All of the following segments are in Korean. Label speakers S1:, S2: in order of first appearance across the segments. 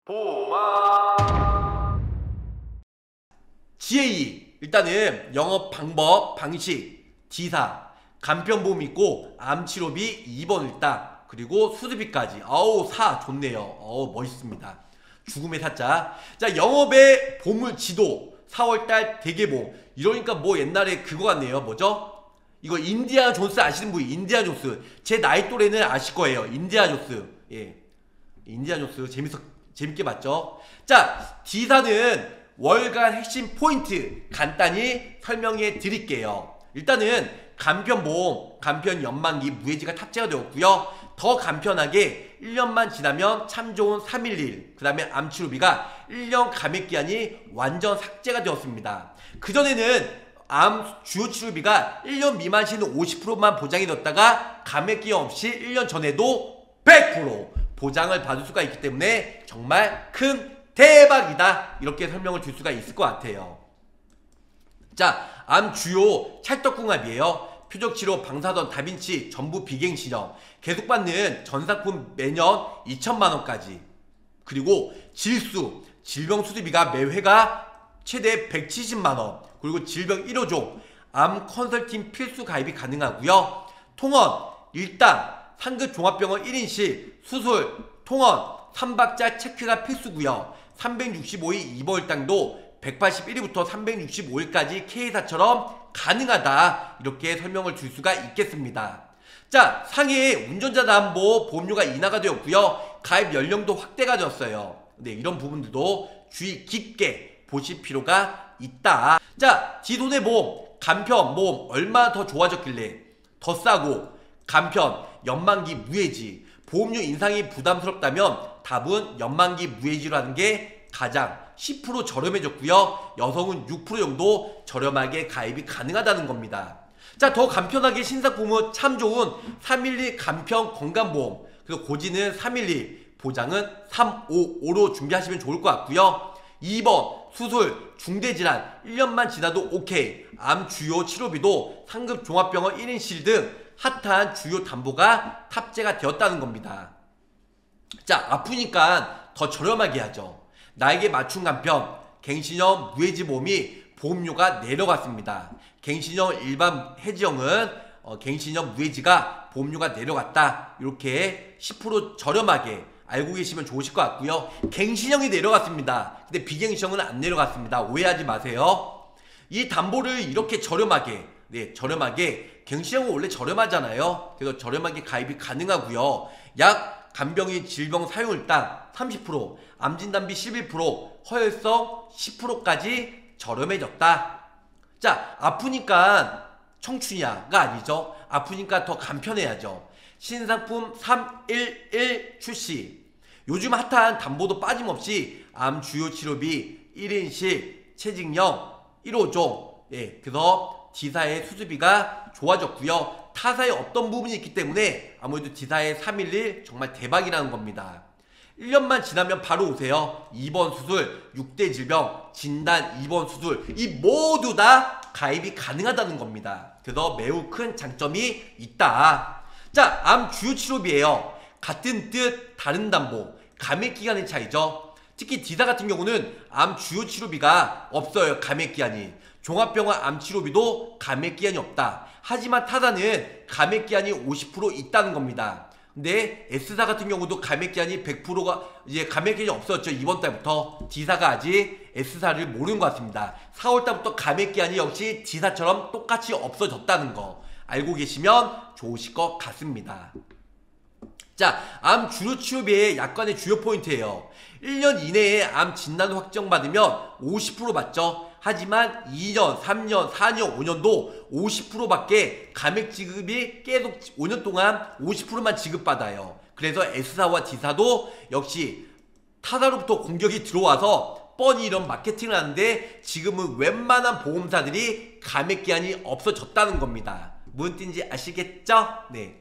S1: 보마 GA 일단은 영업 방법, 방식, D사, 간편보험 있고 암치료비 2번 일당 그리고 수수비까지. 어우 사 좋네요. 어우 멋있습니다. 죽음의 사자. 자 영업의 보물 지도 4월달 대개봉. 이러니까 뭐 옛날에 그거 같네요. 뭐죠? 이거 인디아나 존스 아시는 분이 인디아나 존스. 제 나이 또래는 아실 거예요. 인디아나 존스. 예, 인디아나 존스 재밌게 봤죠? 자 D사는 월간 핵심 포인트 간단히 설명해 드릴게요. 일단은 간편보험, 간편 연만기 무해지가 탑재가 되었고요. 더 간편하게 1년만 지나면 참 좋은 311, 그 다음에 암치료비가 1년 감액기한이 완전 삭제가 되었습니다. 그전에는 암 주요 치료비가 1년 미만 시는 50%만 보장이 되었다가 감액기한 없이 1년 전에도 100% 보장을 받을 수가 있기 때문에 정말 큰 대박이다 이렇게 설명을 줄 수가 있을 것 같아요. 자 암 주요 찰떡궁합이에요. 표적치료, 방사선, 다빈치 전부 비갱신형 계속 받는 전상품 매년 2천만원까지. 그리고 질수, 질병 수술비가 매회가 최대 170만원. 그리고 질병 1호종 암 컨설팅 필수 가입이 가능하고요. 통원, 일당, 상급 종합병원 1인실, 수술, 통원, 3박자 체크가 필수고요. 365일 2번 일당도 181일부터 365일까지 K사처럼 가능하다 이렇게 설명을 줄 수가 있겠습니다. 자 상해 운전자담보 보험료가 인하가 되었고요. 가입 연령도 확대가 되었어요. 네, 이런 부분들도 주의 깊게 보실 필요가 있다. 자 지손해보험 간편보험 얼마나 더 좋아졌길래 더 싸고 간편 연만기 무해지 보험료 인상이 부담스럽다면 답은 연만기 무해지로 하는 게 가장 10% 저렴해졌고요. 여성은 6% 정도 저렴하게 가입이 가능하다는 겁니다. 자, 더 간편하게 신상품은 참 좋은 311 간편 건강보험, 그리고 고지는 311, 보장은 355로 준비하시면 좋을 것 같고요. 2번 수술, 중대질환 1년만 지나도 오케이. 암 주요 치료비도 상급 종합병원 1인실 등 핫한 주요 담보가 탑재가 되었다는 겁니다. 자 아프니까 더 저렴하게 하죠. 나에게 맞춤 간편 갱신형 무해지 보험이 보험료가 내려갔습니다. 갱신형 일반 해지형은 갱신형 무해지가 보험료가 내려갔다. 이렇게 10% 저렴하게 알고 계시면 좋으실 것 같고요. 갱신형이 내려갔습니다. 근데 비갱신형은 안 내려갔습니다. 오해하지 마세요. 이 담보를 이렇게 저렴하게, 네, 저렴하게, 갱신형은 원래 저렴하잖아요. 그래서 저렴하게 가입이 가능하고요. 약 간병인 질병 사용일당 30%, 암진단비 11%, 허혈성 10%까지 저렴해졌다. 자, 아프니까 청춘이야가 아니죠. 아프니까 더 간편해야죠. 신상품 311 출시. 요즘 핫한 담보도 빠짐없이 암 주요 치료비 1인실 체직형 1호종. 예, 그래서 D사의 수수비가 좋아졌고요. 타사에 없던 부분이 있기 때문에 아무래도 D사의 311 정말 대박이라는 겁니다. 1년만 지나면 바로 오세요. 2번 수술, 6대 질병, 진단 2번 수술 이 모두 다 가입이 가능하다는 겁니다. 그래서 매우 큰 장점이 있다. 자, 암 주요 치료비예요. 같은 뜻 다른 담보, 감액기간의 차이죠. 특히 D사 같은 경우는 암 주요 치료비가 없어요. 감액기한이. 종합병원 암치료비도 감액기한이 없다. 하지만 타사는 감액기한이 50% 있다는 겁니다. 근데 S사 같은 경우도 감액기한이 100%가 이제 감액기한이 없었죠. 이번 달부터. D사가 아직 S사를 모르는 것 같습니다. 4월 달부터 감액기한이 역시 D사처럼 똑같이 없어졌다는 거 알고 계시면 좋으실 것 같습니다. 자, 암 주요 치료비의 약관의 주요 포인트예요. 1년 이내에 암 진단 확정받으면 50% 받죠. 하지만 2년, 3년, 4년, 5년도 50%밖에 감액 지급이 계속 5년 동안 50%만 지급받아요. 그래서 S사와 D사도 역시 타사로부터 공격이 들어와서 뻔히 이런 마케팅을 하는데 지금은 웬만한 보험사들이 감액 기한이 없어졌다는 겁니다. 무슨 뜻인지 아시겠죠? 네.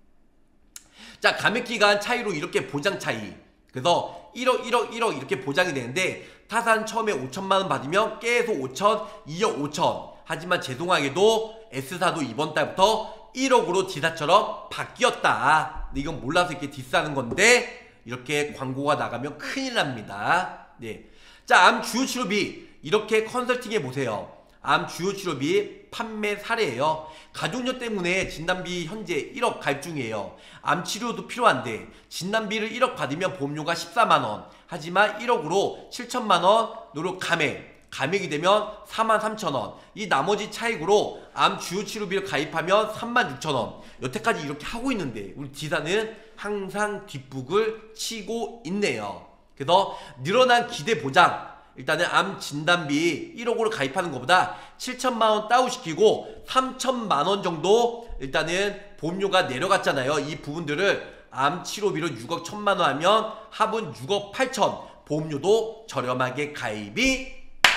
S1: 자, 감액기간 차이로 이렇게 보장 차이. 그래서 1억 이렇게 보장이 되는데 타사는 처음에 5천만원 받으면 계속 5천, 2억 5천. 하지만 죄송하게도 S사도 이번 달부터 1억으로 D사처럼 바뀌었다. 근데 이건 몰라서 이렇게 디스하는 건데 이렇게 광고가 나가면 큰일 납니다. 네. 자, 암 주요 치료비 이렇게 컨설팅해 보세요. 암 주요 치료비 판매 사례예요. 가족력 때문에 진단비 현재 1억 가입 중이에요. 암 치료도 필요한데 진단비를 1억 받으면 보험료가 14만원. 하지만 1억으로 7천만원으로 감액이 되면 43,000원. 이 나머지 차익으로 암 주요 치료비를 가입하면 36,000원. 여태까지 이렇게 하고 있는데 우리 D사는 항상 뒷북을 치고 있네요. 그래서 늘어난 기대 보장, 일단은 암 진단비 1억으로 가입하는 것보다 7천만원 다운시키고 3천만원 정도 일단은 보험료가 내려갔잖아요. 이 부분들을 암 치료비로 6억 1천만원 하면 합은 6억 8천, 보험료도 저렴하게 가입이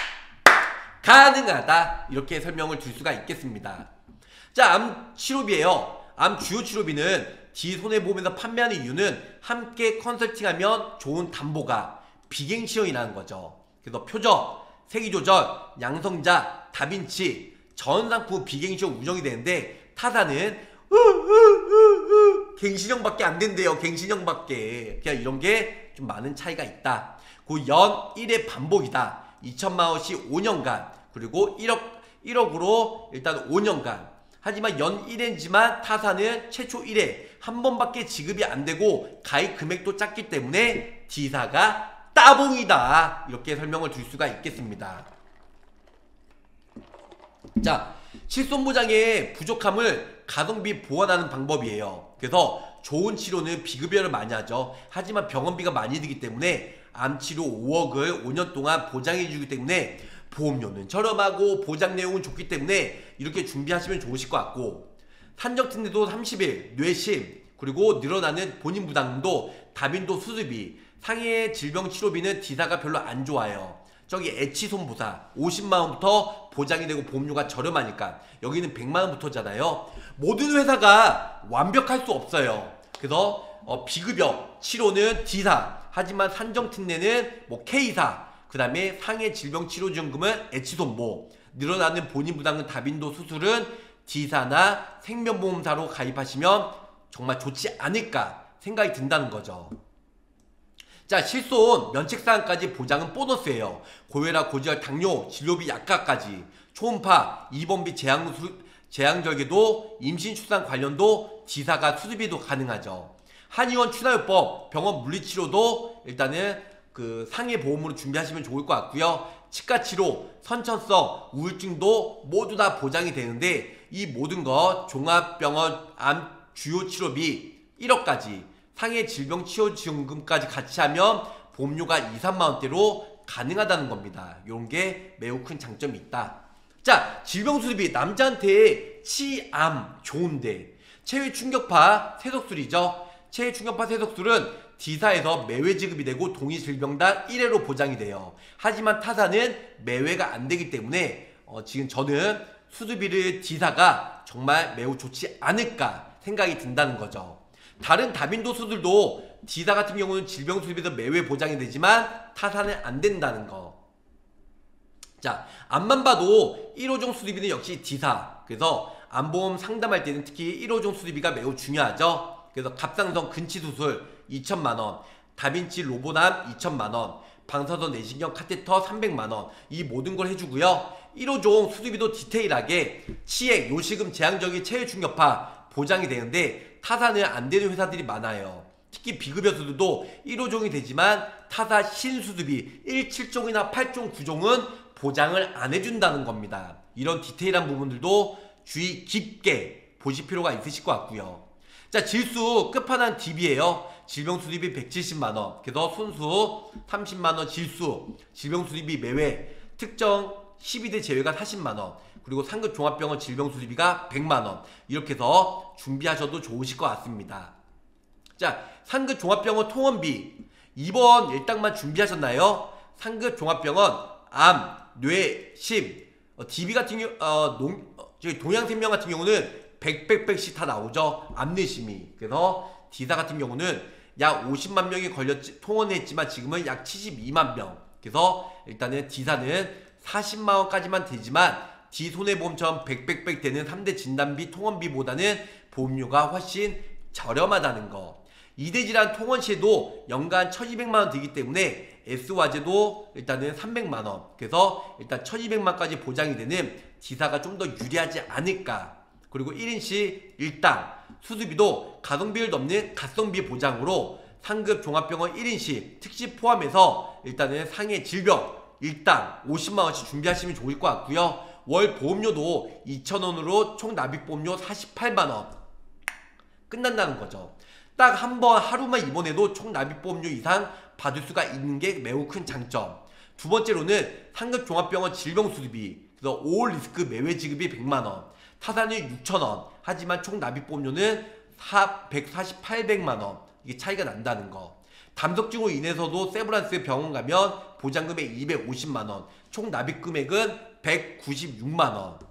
S1: 가능하다. 이렇게 설명을 드릴 수가 있겠습니다. 자, 암 치료비예요. 암 주요 치료비는 D손해보험에서 판매하는 이유는 함께 컨설팅하면 좋은 담보가 비갱시형이라는 거죠. 그래서 표적, 세기조절, 양성자, 다빈치 전 상품 비갱시형 운영이 되는데 타사는 갱신형밖에 안 된대요. 갱신형밖에. 그냥 이런 게 좀 많은 차이가 있다. 그 연 1회 반복이다. 2천만원씩 5년간 그리고 1억으로 일단 5년간. 하지만 연 1회지만 타사는 최초 1회 한 번밖에 지급이 안 되고 가입 금액도 작기 때문에 D사가 따봉이다. 이렇게 설명을 드릴 수가 있겠습니다. 자, 실손보장의 부족함을 가성비 보완하는 방법이에요. 그래서 좋은 치료는 비급여를 많이 하죠. 하지만 병원비가 많이 들기 때문에 암치료 5억을 5년 동안 보장해주기 때문에 보험료는 저렴하고 보장 내용은 좋기 때문에 이렇게 준비하시면 좋으실 것 같고, 산적특례도 30일, 뇌심, 그리고 늘어나는 본인 부담도, 다빈도 수술비, 상해 질병 치료비는 D사가 별로 안 좋아요. 저기 애치손보사 50만원부터 보장이 되고 보험료가 저렴하니까 여기는 100만원부터잖아요. 모든 회사가 완벽할 수 없어요. 그래서 비급여 치료는 D사, 하지만 산정특례는 뭐 K사, 그 다음에 상해 질병치료지원금은 애치손보, 늘어나는 본인 부담금 다빈도 수술은 D사나 생명보험사로 가입하시면 정말 좋지 않을까 생각이 든다는 거죠. 자, 실손 면책사항까지 보장은 보너스예요. 고혈압, 고지혈, 당뇨, 진료비 약가까지, 초음파, 입원비 제한절개도, 임신 출산 관련도 D사가 수술비도 가능하죠. 한의원 추나요법, 병원 물리치료도 일단은 그 상해 보험으로 준비하시면 좋을 것 같고요. 치과치료, 선천성, 우울증도 모두 다 보장이 되는데 이 모든 것 종합병원 암 주요 치료비 1억까지 상해 질병 치료지원금까지 같이 하면 보험료가 2, 3만원대로 가능하다는 겁니다. 이런 게 매우 큰 장점이 있다. 자, 질병수술비 남자한테 치암 좋은데 체외 충격파 세석술이죠. 체외 충격파 세석술은 D사에서 매회 지급이 되고 동의 질병당 1회로 보장이 돼요. 하지만 타사는 매회가 안 되기 때문에 지금 저는 수술비를 D사가 정말 매우 좋지 않을까 생각이 든다는 거죠. 다른 다빈도 수술도 D사 같은 경우는 질병수술비도 매회 보장이 되지만 타사는 안 된다는 거. 자, 암만 봐도 1호종 수술비는 역시 D사. 그래서 암보험 상담할 때는 특히 1호종 수술비가 매우 중요하죠. 그래서 갑상선 근치수술 2천만원, 다빈치 로보남 2천만원, 방사선 내시경 카테터 300만원, 이 모든 걸 해주고요. 1호종 수술비도 디테일하게 치액, 요실금, 제한적인 체외 충격파 보장이 되는데 타사는 안 되는 회사들이 많아요. 특히 비급여 수술도 1호종이 되지만 타사 신수술비 1, 7종이나 8종, 9종은 보장을 안 해준다는 겁니다. 이런 디테일한 부분들도 주의 깊게 보실 필요가 있으실 것 같고요. 자, 질수 끝판왕 DB예요. 질병수술비 170만원, 그래서 손수 30만원 질수, 질병수술비 매회, 특정 12대 제외가 40만원, 그리고 상급 종합병원 질병수술비가 100만원, 이렇게 해서 준비하셔도 좋으실 것 같습니다. 자, 상급 종합병원 통원비 이번 일당만 준비하셨나요? 상급 종합병원 암, 뇌, 심, DB 같은 경우 동양생명 같은 경우는 100씩 다 나오죠. 암내심이. 그래서 D사 같은 경우는 약 50만 명이 통원했지만 지금은 약 72만 명. 그래서 일단은 D사는 40만원까지만 되지만 D손해보험처럼 100 되는 3대 진단비 통원비보다는 보험료가 훨씬 저렴하다는 거. 이대질환 통원 시에도 연간 1200만원 들기 때문에 S화재도 일단은 300만원, 그래서 일단 1200만까지 보장이 되는 D사가 좀 더 유리하지 않을까. 그리고 1인시 일당 수술비도 가성비를 넘는 가성비 보장으로 상급 종합병원 1인시 특시 포함해서 일단은 상해 질병 일당 50만원씩 준비하시면 좋을 것 같고요. 월 보험료도 2,000원으로 총 납입보험료 48만원 끝난다는 거죠. 딱 한 번 하루만 입원해도 총 납입보험료 이상 받을 수가 있는 게 매우 큰 장점. 두 번째로는 상급 종합병원 질병수술비, 그래서 올 리스크 매회 지급이 100만원, 타산은 6,000원, 하지만 총 납입보험료는 148,000원, 이게 차이가 난다는 거. 담석증으로 인해서도 세브란스 병원 가면 보장금액 250만원, 총 납입금액은 196만원.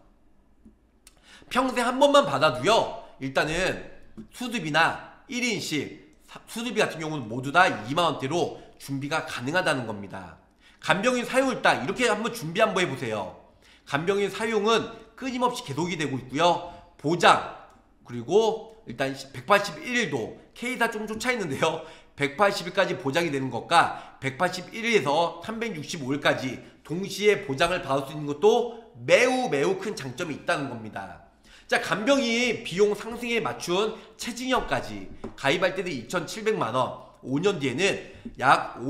S1: 평생 한 번만 받아도요, 일단은 수술비나 1인실 수술비 같은 경우는 모두 다 2만원대로 준비가 가능하다는 겁니다. 간병인 사용일당 이렇게 한번 준비 한번 해보세요. 간병인 사용은 끊임없이 계속이 되고 있고요. 보장, 그리고 일단 181일도 K사 좀 쫓아있는데요. 180일까지 보장이 되는 것과 181일에서 365일까지 동시에 보장을 받을 수 있는 것도 매우 큰 장점이 있다는 겁니다. 자, 간병인 비용 상승에 맞춘 최징역까지 가입할 때는 2,700만원, 5년 뒤에는 약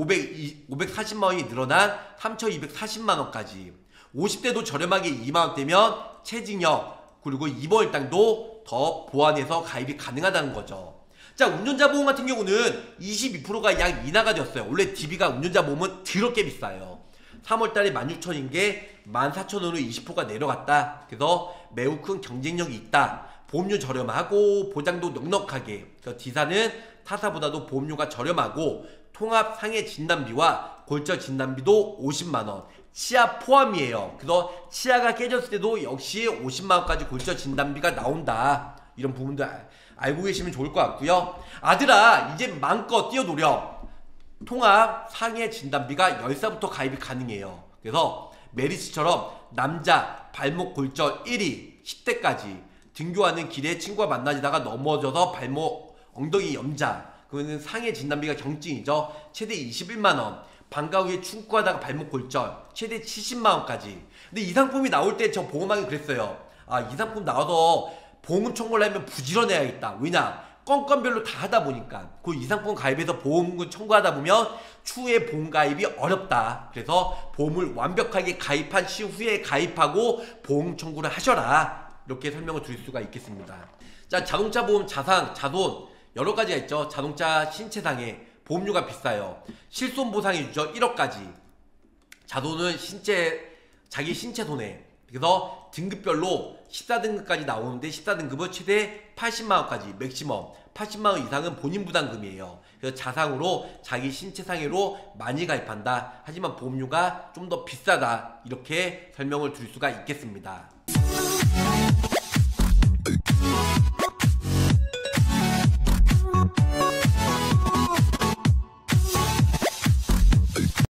S1: 540만원이 늘어난 3,240만원까지, 50대도 저렴하게 2만원대면 최징역 그리고 입원일당도 더 보완해서 가입이 가능하다는 거죠. 자, 운전자 보험 같은 경우는 22%가 약 인하가 되었어요. 원래 DB가 운전자 보험은 더럽게 비싸요. 3월달에 16,000인 게 14,000원으로 20%가 내려갔다. 그래서 매우 큰 경쟁력이 있다. 보험료 저렴하고 보장도 넉넉하게. 그래서 D사는 타사보다도 보험료가 저렴하고 통합 상해 진단비와 골절 진단비도 50만원, 치아 포함이에요. 그래서 치아가 깨졌을 때도 역시 50만원까지 골절 진단비가 나온다. 이런 부분도 알고 계시면 좋을 것 같고요. 아들아, 이제 마음껏 뛰어노려. 통합 상해 진단비가 10살부터 가입이 가능해요. 그래서 메리츠처럼 남자 발목 골절 1위 10대까지 등교하는 길에 친구와 만나지다가 넘어져서 발목 엉덩이 염자, 그거는 상해 진단비가 경증이죠. 최대 21만원. 방과 후에 축구하다가 발목 골절 최대 70만원까지. 근데 이 상품이 나올 때 저 보험하기 그랬어요. 아, 이 상품 나와서 보험금 청구를 하면 부지런해야겠다. 왜냐? 건건별로 다 하다 보니까 그 이 상품 가입해서 보험금 청구하다 보면 추후에 보험 가입이 어렵다. 그래서 보험을 완벽하게 가입한 시후에 가입하고 보험 청구를 하셔라. 이렇게 설명을 드릴 수가 있겠습니다. 자, 자동차 보험 자상, 자손 여러 가지가 있죠. 자동차 신체상해 보험료가 비싸요. 실손 보상해 주죠. 1억까지. 자손은 자기 신체 손해. 그래서 등급별로 14등급까지 나오는데 14등급은 최대 80만원까지 맥시멈 80만원 이상은 본인 부담금이에요. 그래서 자상으로 자기 신체 상해로 많이 가입한다. 하지만 보험료가 좀 더 비싸다. 이렇게 설명을 드릴 수가 있겠습니다.